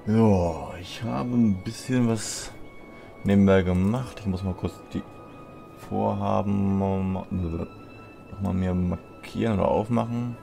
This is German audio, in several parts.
Ja, ich habe ein bisschen was nebenbei gemacht. Ich muss mal kurz die Vorhaben nochmal mir markieren oder aufmachen.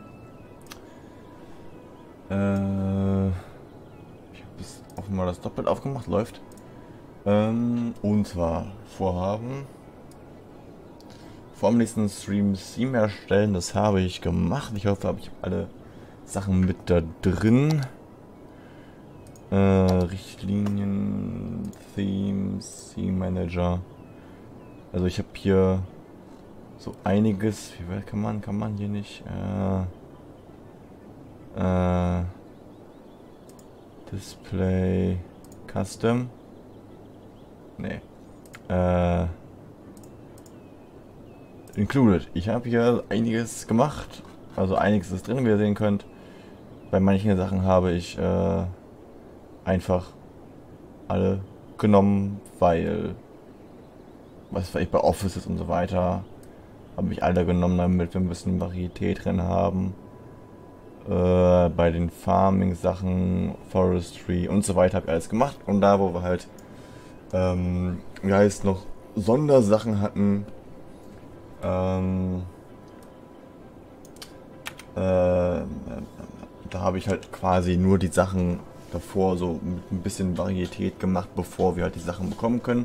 Ich habe das offenbar das doppelt aufgemacht, läuft. Und zwar Vorhaben. Vor dem nächsten Stream Theme erstellen, das habe ich gemacht. Ich hoffe, ich habe alle Sachen mit da drin. Richtlinien, Themes, Theme Manager. Also ich habe hier so einiges. Wie weit kann man hier nicht? Display, Custom. Nee. Included. Ich habe hier einiges gemacht. Also einiges ist drin, wie ihr sehen könnt. Bei manchen Sachen habe ich einfach alle genommen, weil was weiß ich, bei Offices und so weiter habe ich alle genommen, damit wir ein bisschen Varietät drin haben. Bei den Farming-Sachen, Forestry und so weiter habe ich alles gemacht. Und da, wo wir halt, wie heißt noch, Sondersachen hatten, ähm, äh, da habe ich halt quasi nur die Sachen davor so mit ein bisschen Varietät gemacht, bevor wir halt die Sachen bekommen können.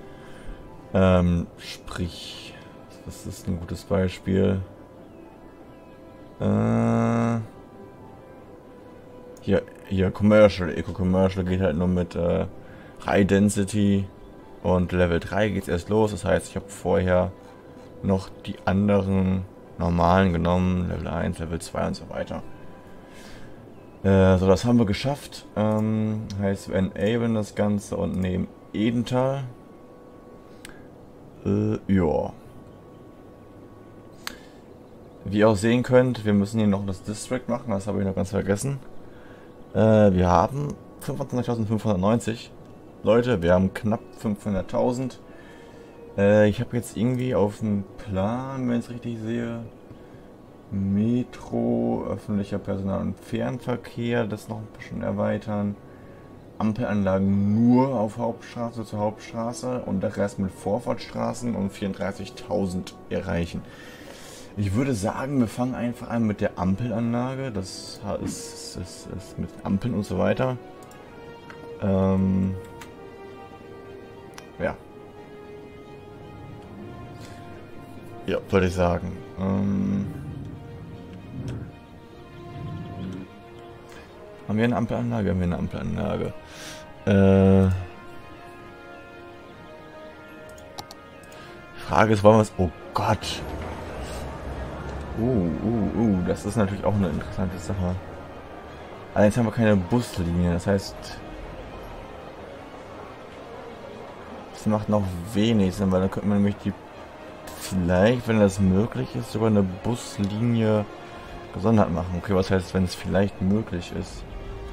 Sprich, was ist ein gutes Beispiel? Hier Commercial, Eco-Commercial geht halt nur mit High Density und Level 3 geht's erst los. Das heißt, ich habe vorher noch die anderen normalen genommen, Level 1, Level 2 und so weiter. So, das haben wir geschafft. Heißt, wir enablen das Ganze und nehmen Edental. Ja. Wie ihr auch sehen könnt, wir müssen hier noch das District machen, das habe ich noch ganz vergessen. Wir haben 25.590 Leute, wir haben knapp 500.000. Ich habe jetzt irgendwie auf dem Plan, wenn ich es richtig sehe, Metro, öffentlicher Personal- und Fernverkehr, das noch ein bisschen erweitern. Ampelanlagen nur auf Hauptstraße zur Hauptstraße und der Rest mit Vorfahrtsstraßen und 34.000 erreichen. Ich würde sagen, wir fangen einfach an mit der Ampelanlage. Das ist mit Ampeln und so weiter. Ja. Ja, würde ich sagen. Haben wir eine Ampelanlage? Haben wir eine Ampelanlage? Frage ist, wollen wir es... Oh Gott. Das ist natürlich auch eine interessante Sache. Allerdings haben wir keine Buslinie, das heißt... Das macht noch wenig Sinn, weil dann könnte man nämlich die... Vielleicht, wenn das möglich ist, sogar eine Buslinie gesondert machen. Okay, was heißt, wenn es vielleicht möglich ist?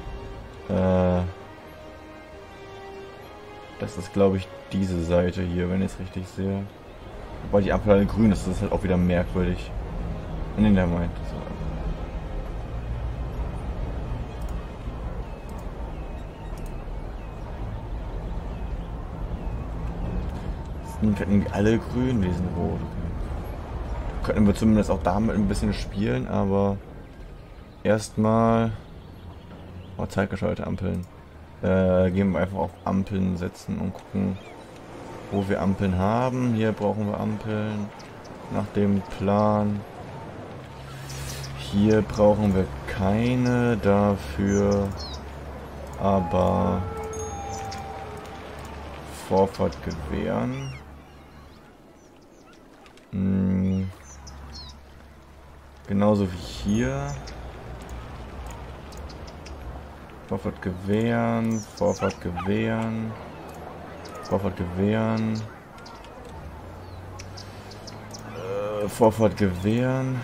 Das ist, glaube ich, diese Seite hier, wenn ich es richtig sehe. Wobei die Ampel grün ist, das ist halt auch wieder merkwürdig. Nee, der meint. Sind irgendwie alle grün, die sind rot. Okay. Könnten wir zumindest auch damit ein bisschen spielen, aber erstmal. Oh, zeitgeschaltete Ampeln. Gehen wir einfach auf Ampeln setzen und gucken, wo wir Ampeln haben. Hier brauchen wir Ampeln. Nach dem Plan. Hier brauchen wir keine, dafür aber Vorfahrt gewähren. Genauso wie hier. Vorfahrt gewähren, Vorfahrt gewähren, Vorfahrt gewähren, Vorfahrt gewähren.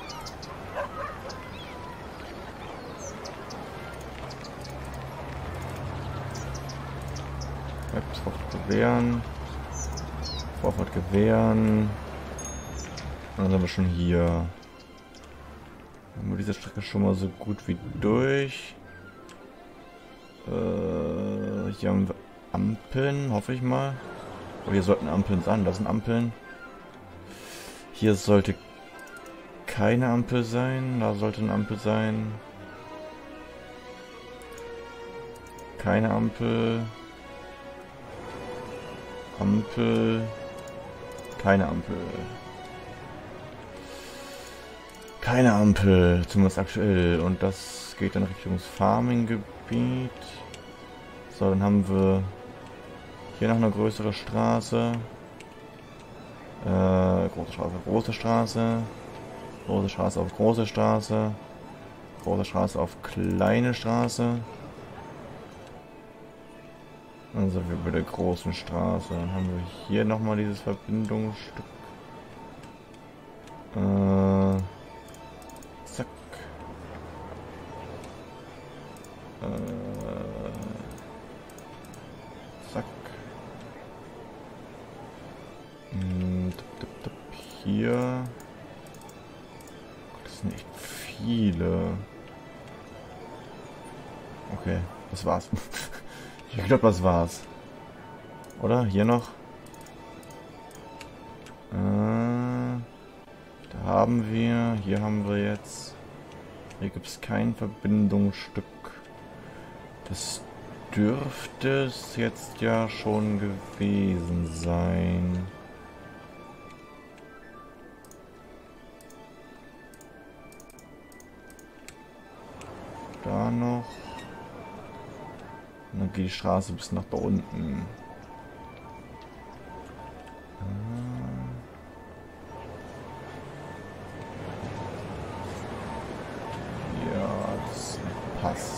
Vorfahrt gewähren, Vorfahrt gewähren. Und dann sind wir schon hier. Haben wir diese Strecke schon mal so gut wie durch. Hier haben wir Ampeln, hoffe ich mal. Oh, hier sollten Ampeln sein. Das sind Ampeln. Hier sollte keine Ampel sein. Da sollte eine Ampel sein. Keine Ampel. Ampel. Keine Ampel. Keine Ampel, zumindest aktuell. Und das geht dann Richtung Farming-Gebiet. So, dann haben wir hier noch eine größere Straße. Große Straße auf große Straße. Große Straße auf große Straße. Große Straße auf kleine Straße. Dann sind wir bei der großen Straße. Dann haben wir hier nochmal dieses Verbindungsstück. Zack. Zack. Hier. Das sind echt viele. Okay, das war's. Ich glaube, das war's. Oder? Hier noch. Da haben wir. Hier haben wir jetzt. Hier gibt es kein Verbindungsstück. Das dürfte es jetzt ja schon gewesen sein. Da noch. Und dann geht die Straße bis nach da unten. Ja, das passt.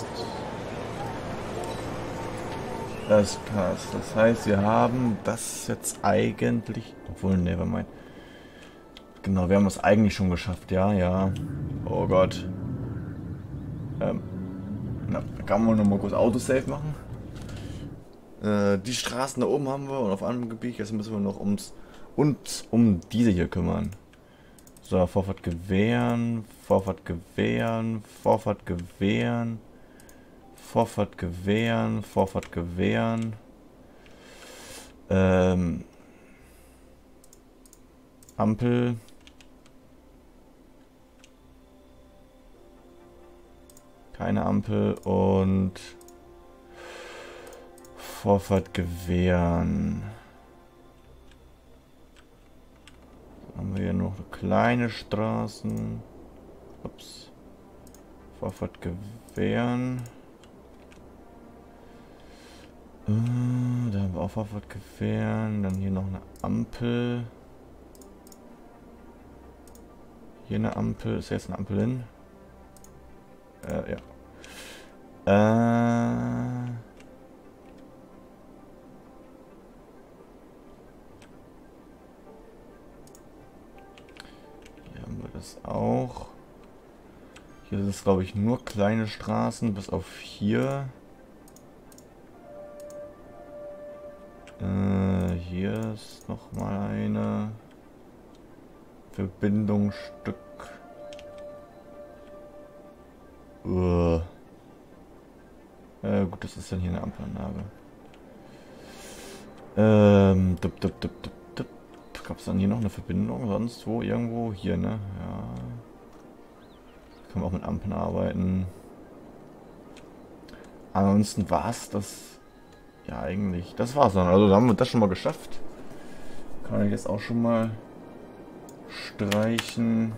Das passt. Das heißt, wir haben das jetzt eigentlich... Obwohl, nevermind. Genau, wir haben es eigentlich schon geschafft. Ja, ja. Oh Gott. Na, kann man nochmal kurz Autosave machen. Die Straßen da oben haben wir und auf einem Gebiet. Jetzt müssen wir noch uns um diese hier kümmern. So, Vorfahrt gewähren, Vorfahrt gewähren, Vorfahrt gewähren, Vorfahrt gewähren, Vorfahrt gewähren. Ampel. Keine Ampel und Vorfahrt gewähren. Dann haben wir hier noch kleine Straßen. Ups. Vorfahrt gewähren. Da haben wir auch Vorfahrt gewähren. Dann hier noch eine Ampel. Hier eine Ampel. Ist jetzt eine Ampel hin? Ja. Hier haben wir das auch. Hier sind es, glaube ich, nur kleine Straßen, bis auf hier. Hier ist noch mal eine Verbindungsstück. Gut, das ist dann hier eine Ampelanlage. Gab es dann hier noch eine Verbindung? Sonst wo? Irgendwo? Hier, ne? Ja. Kann man auch mit Ampeln arbeiten. Ansonsten war es das. Ja, eigentlich. Das war's dann. Also, da haben wir das schon mal geschafft. Kann ich jetzt auch schon mal streichen.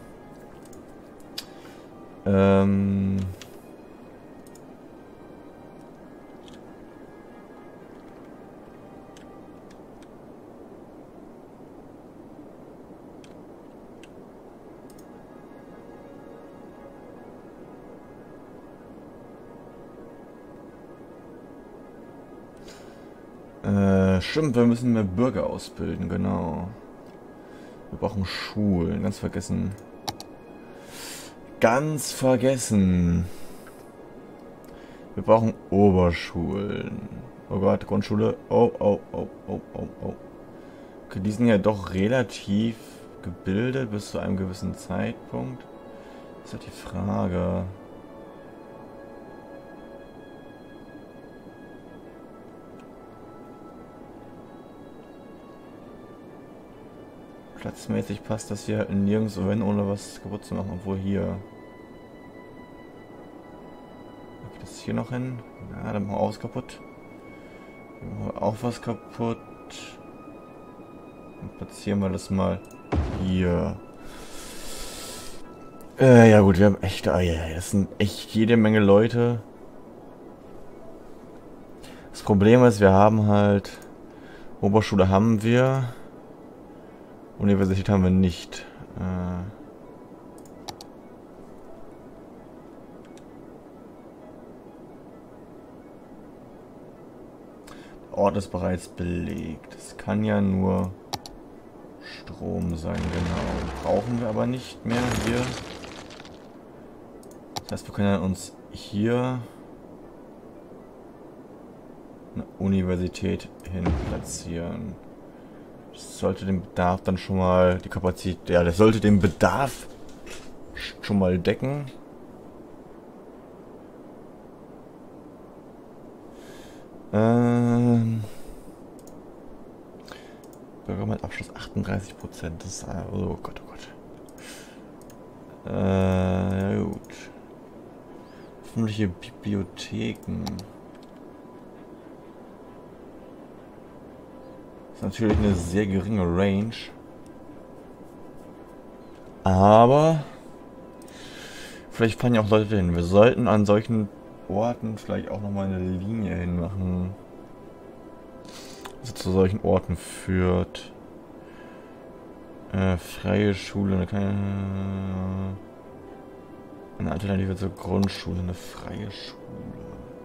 Stimmt, wir müssen mehr Bürger ausbilden, genau. Wir brauchen Schulen, ganz vergessen. Ganz vergessen. Wir brauchen Oberschulen. Oh Gott, Grundschule. Oh. Okay, die sind ja doch relativ gebildet bis zu einem gewissen Zeitpunkt. Das ist halt die Frage. Platzmäßig passt das hier nirgends hin, ohne was kaputt zu machen, obwohl hier. Geht das hier noch hin? Ja, dann machen wir auch was kaputt. Hier machen wir auch was kaputt. Dann platzieren wir das mal hier. Ja gut, wir haben echt, das sind echt jede Menge Leute. Das Problem ist, wir haben halt, Oberschule haben wir, Universität haben wir nicht. Der Ort ist bereits belegt. Es kann ja nur Strom sein, genau. Brauchen wir aber nicht mehr hier. Das heißt, wir können uns hier eine Universität hin platzieren. Das sollte den Bedarf dann schon mal, die Kapazität, ja, das sollte den Bedarf schon mal decken. Bürger mit Abschluss 38%. Das ist, oh Gott, oh Gott. Ja gut. Öffentliche Bibliotheken. Das ist natürlich eine sehr geringe Range. Aber vielleicht fahren ja auch Leute hin. Wir sollten an solchen Orten vielleicht auch nochmal eine Linie hinmachen. Also zu solchen Orten führt. Freie Schule, eine Alternative zur Grundschule, eine freie Schule.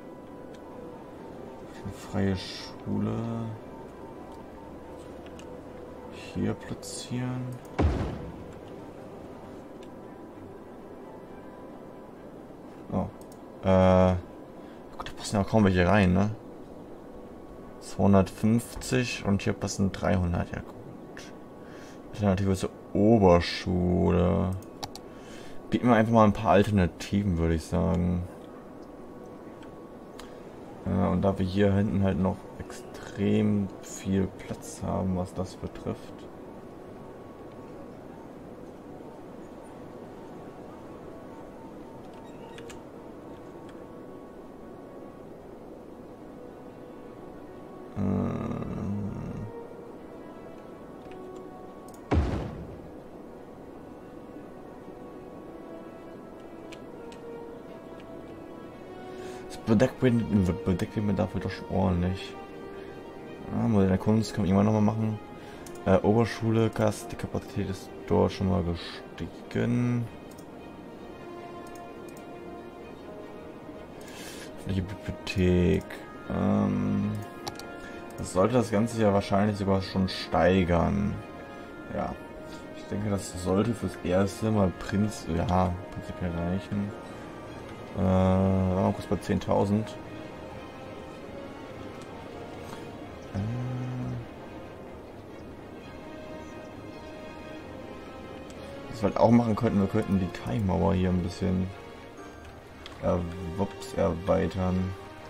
Eine freie Schule hier platzieren. Oh. Gut, da passen ja kaum welche rein, ne? 250 und hier passen 300, ja gut. Alternative zur Oberschule. Bieten wir einfach mal ein paar Alternativen, würde ich sagen. Und da wir hier hinten halt noch extrem viel Platz haben, was das betrifft. Bedeckt wird mir dafür doch schon ordentlich. Moderne Kunst kann man irgendwann nochmal machen. Oberschule, die Kapazität ist dort schon mal gestiegen. Die Bibliothek. Das sollte das Ganze ja wahrscheinlich sogar schon steigern. Ja. Ich denke, das sollte fürs erste mal prinzipiell reichen. Kurz bei 10.000. Was wir halt auch machen könnten, wir könnten die Kai-Mauer hier ein bisschen erweitern.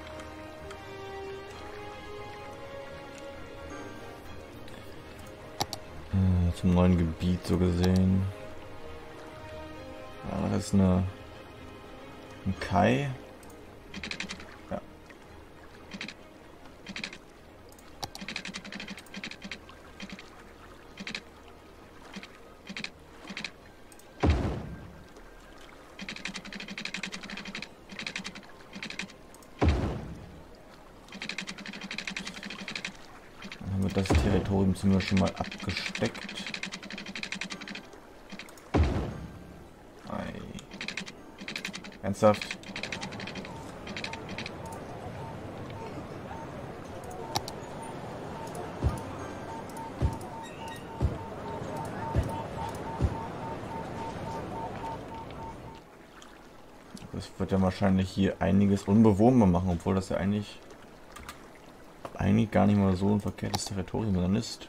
Zum neuen Gebiet so gesehen. Ja, das ist ein Kai. Ja. Dann haben wir das Territorium zumindest schon mal abgesteckt. Ernsthaft? Das wird ja wahrscheinlich hier einiges unbewohnbar machen, obwohl das ja eigentlich gar nicht mal so ein verkehrtes Territorium dann ist.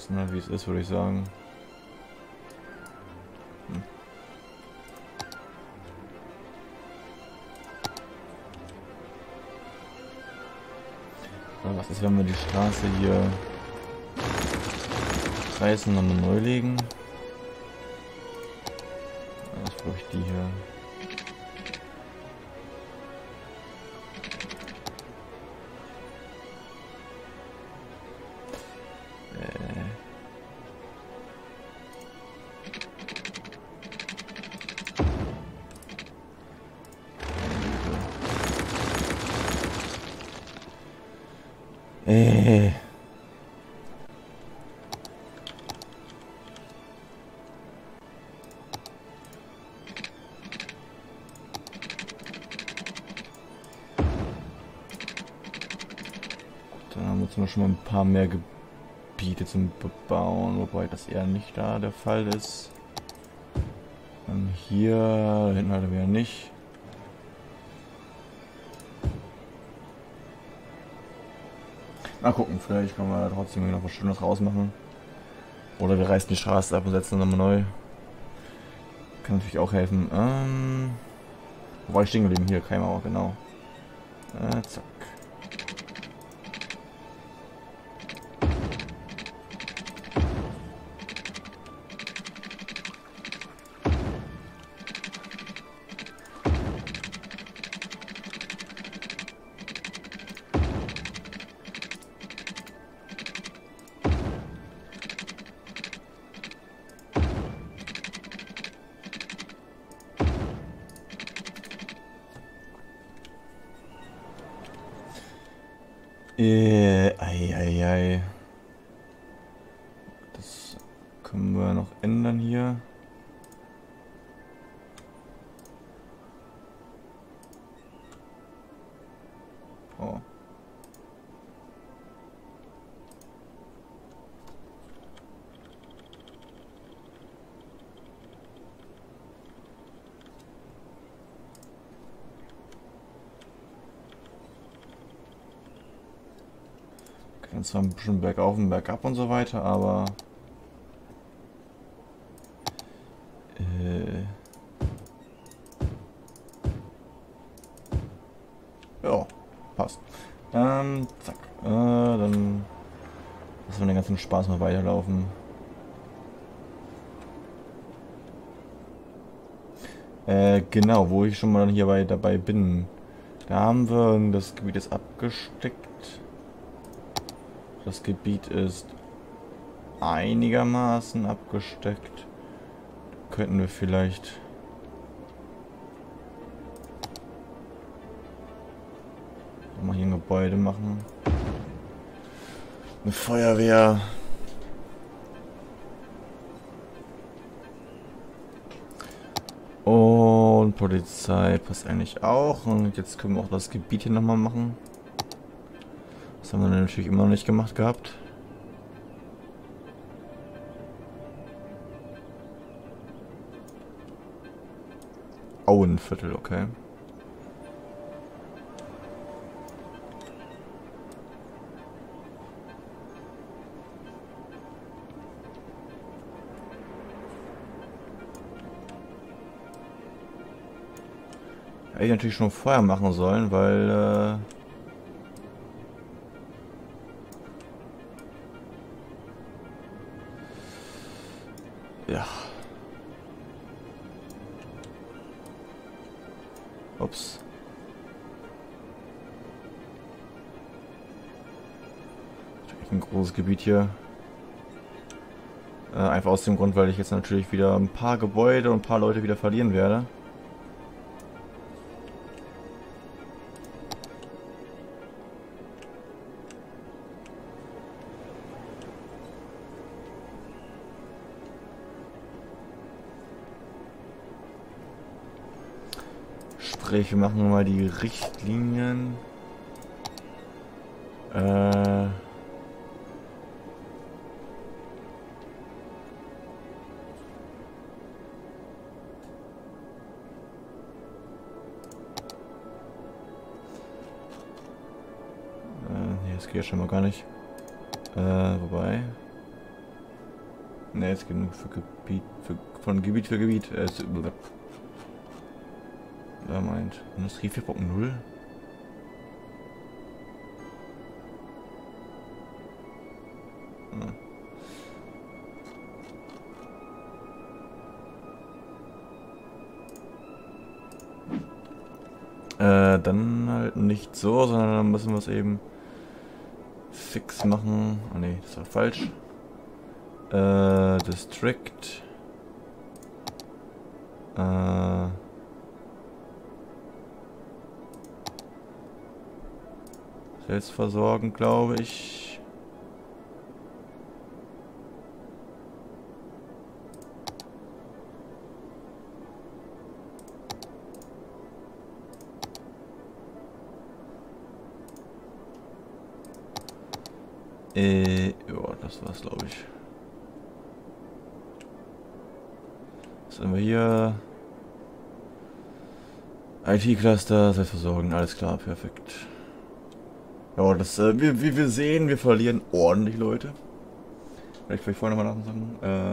lassen, ne? Wie es ist, würde ich sagen. Hm. Aber was ist, wenn wir die Straße hier reißen und neu legen? Was brauche ich die hier? Äh. Dann haben wir jetzt schon mal ein paar mehr Gebiete zum Bebauen, wobei das eher nicht da der Fall ist. Hier, da hinten halt wieder nicht. Mal gucken, vielleicht können wir trotzdem noch was Schönes rausmachen. Oder wir reißen die Straße ab und setzen nochmal neu. Kann natürlich auch helfen. Wo war ich stehen geblieben? Hier, Keimauer, genau. Zack. Ei. Das können wir noch ändern hier. Oh. Kann zwar ein bisschen bergauf und bergab und so weiter, aber ja, passt. Zack. Dann lassen wir den ganzen Spaß mal weiterlaufen. Genau, wo ich schon mal hier dabei bin. Da haben wir das Gebiet ist abgesteckt. Das Gebiet ist einigermaßen abgesteckt. Könnten wir vielleicht mal hier ein Gebäude machen. Eine Feuerwehr. Und Polizei passt eigentlich auch. Und jetzt können wir auch das Gebiet hier nochmal machen. Das haben wir natürlich immer noch nicht gemacht gehabt. Auenviertel, okay. Hätte ich natürlich schon vorher machen sollen, weil ja. Ups. Ein großes Gebiet hier. Einfach aus dem Grund, weil ich jetzt natürlich wieder ein paar Gebäude und ein paar Leute wieder verlieren werde. Sprich, wir machen mal die Richtlinien. Nee, das geht ja schon mal gar nicht. Wobei. Ne, ist genug für Gebiet, von Gebiet für Gebiet. Er meint Industrie 4.0. Dann halt nicht so, sondern dann müssen wir es eben fix machen. Oh ne, das war falsch. District. Selbst versorgen, glaube ich. Ja, das war's, glaube ich. Was haben wir hier? IT-Cluster, Selbstversorgung, alles klar, perfekt. Ja, das, wie wir sehen, wir verlieren ordentlich Leute. Vielleicht vorher nochmal nachsagen.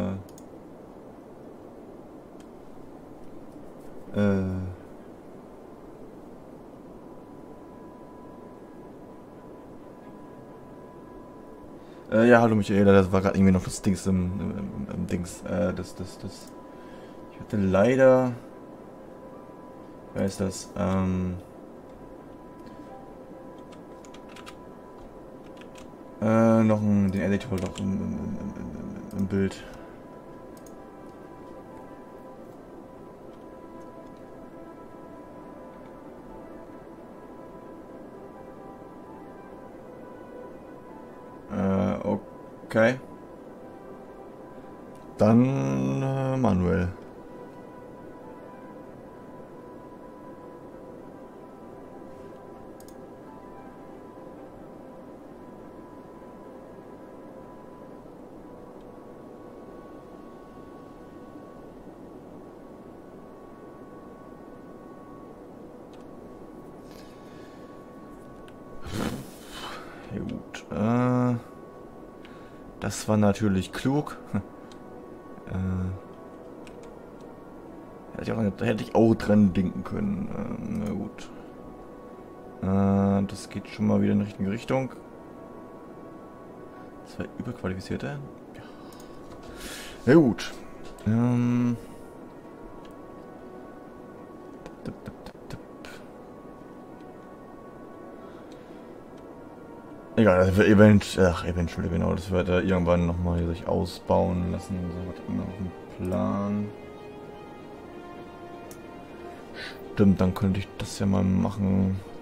Ja, hallo Michaela, das war gerade irgendwie noch das Dings im Dings. Ich hatte leider. Wer ist das? Noch den Editor noch im Bild. Okay. Dann Manuel. Ja, gut. Das war natürlich klug. Hätte ich auch dran denken können. Na gut. Das geht schon mal wieder in die richtige Richtung. Das war überqualifizierter. Ja. Na gut. Egal, das wird Eventually, genau, das wird er irgendwann nochmal sich ausbauen lassen. So, was immer auf dem Plan. Stimmt, dann könnte ich das ja mal machen.